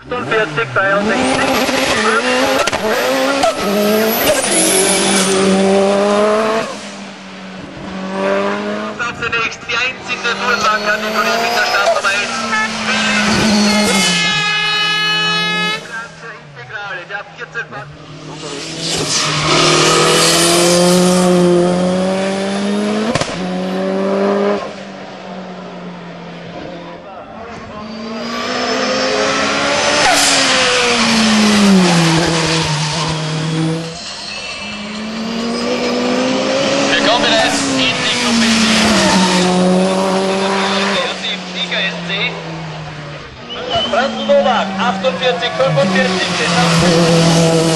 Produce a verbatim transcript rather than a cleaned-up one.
achtundvierzig, dreiundsechzig. Zunächst die einzige Durchfahrkategorie mit der Startnummer eins. Lancia Integrale, der vierzehn Mann. achtundvierzig, fünfundvierzig,